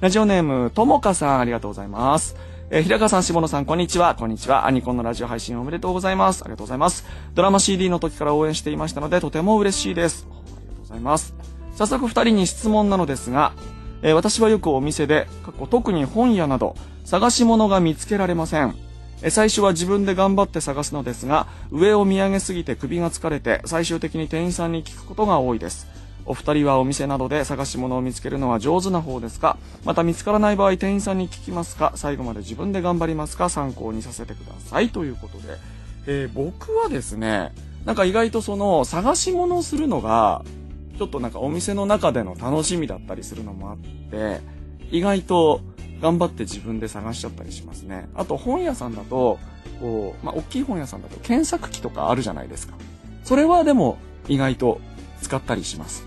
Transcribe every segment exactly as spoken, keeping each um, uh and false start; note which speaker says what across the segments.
Speaker 1: ラジオネーム、ともかさん、ありがとうございます。えー、平川さん、下野さん、こんにちは。こんにちは。アニコンのラジオ配信おめでとうございます。ありがとうございます。ドラマ シーディー の時から応援していましたので、とても嬉しいです。ありがとうございます。早速二人に質問なのですが、えー、私はよくお店で、過去特に本屋など、探し物が見つけられません。えー、最初は自分で頑張って探すのですが、上を見上げすぎて首が疲れて、最終的に店員さんに聞くことが多いです。お二人はお店などで探し物を見つけるのは上手な方ですか？また見つからない場合、店員さんに聞きますか？最後まで自分で頑張りますか？参考にさせてください。ということで、えー、僕はですね、なんか意外とその探し物をするのが、ちょっとなんかお店の中での楽しみだったりするのもあって、意外と頑張って自分で探しちゃったりしますね。あと本屋さんだと、こう、まあ、大きい本屋さんだと検索機とかあるじゃないですか。それはでも意外と使ったりします。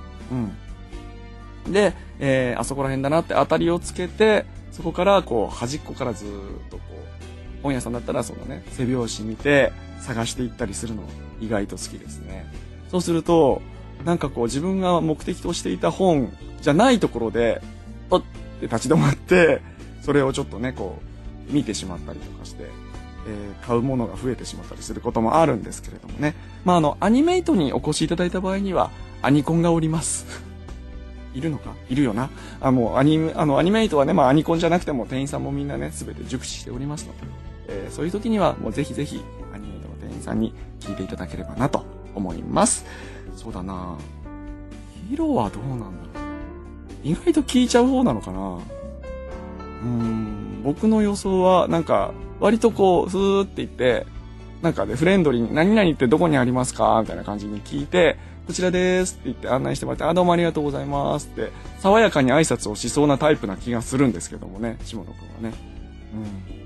Speaker 1: うん。で、えー、あそこら辺だなって当たりをつけて、そこからこう端っこからずーっとこう、本屋さんだったらそのね、背表紙見て探していったりするの意外と好きですね。そうすると、なんかこう自分が目的としていた本じゃないところで、おって立ち止まって、それをちょっとね、こう、見てしまったりとかして、えー、買うものが増えてしまったりすることもあるんですけれどもね。まあ、あの、アニメイトにお越しいただいた場合には、アニコンがおります。いるのかいるよな。あ、もうアニメ、あの、アニメイトはね、まあアニコンじゃなくても店員さんもみんなね、すべて熟知しておりますので、えー、そういう時にはもうぜひぜひアニメイトの店員さんに聞いていただければなと思います。そうだな。ヒロはどうなんだろう。意外と聞いちゃう方なのかな。うーん、僕の予想はなんか、割とこう、ふーって言って、なんかね、フレンドリーに、何々ってどこにありますかみたいな感じに聞いて、こちらですって言って案内してもらって、あ、どうもありがとうございますって、爽やかに挨拶をしそうなタイプな気がするんですけどもね、下野くんはね。うん。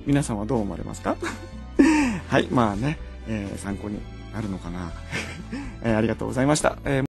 Speaker 1: 皆さんはどう思われますか？はい、まあね、えー、参考になるのかな。えー、ありがとうございました。えー